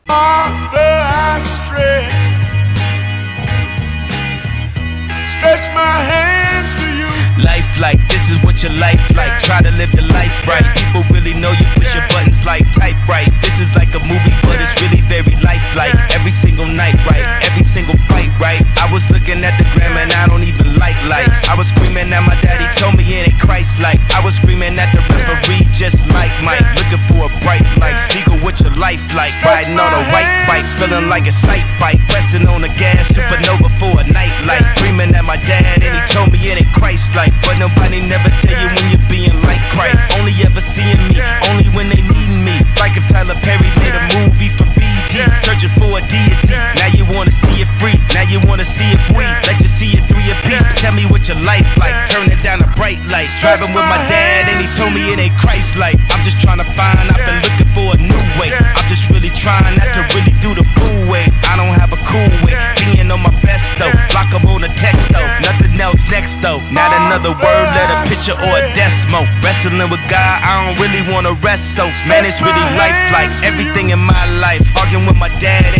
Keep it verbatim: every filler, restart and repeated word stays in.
Father, I stretch, stretch my hands to you. Life like, this is what your life like. Try to live the life right. People really know you push your buttons like type right. This is like a movie, but it's really very lifelike. Every single night, right? Every single fight, right? I was looking at the gram and I don't even like lights. I was screaming at my daddy, told me it ain't Christ-like. I was screaming at the referee, just like Mike. Looking for a bright light, Seagull, what your life like? Riding on a white bike, feeling like a sight bike. Pressing on the gas, supernova for a night light. Dreaming at my dad and he told me it ain't Christ-like. But nobody never tell you when you're being like Christ. Only ever seeing me, only when they needin' me. Like if Tyler Perry made a movie for B E T, searching for a deity. Now you wanna see it free, now you wanna see it free. Let you see it through your piece. Tell me what your life like, turning down a bright light. Driving with my dad and he told me it ain't Christ-like. I'm just trying to find, I've been looking for a new way. I'm just really trying not to really do the fool way. I don't have a cool way, being on my best though. Block up on the text though, nothing else next though. Not another word, let a picture or a decimal. Wrestling with God, I don't really wanna rest so. Man, it's really life like everything in my life. Arguing with my dad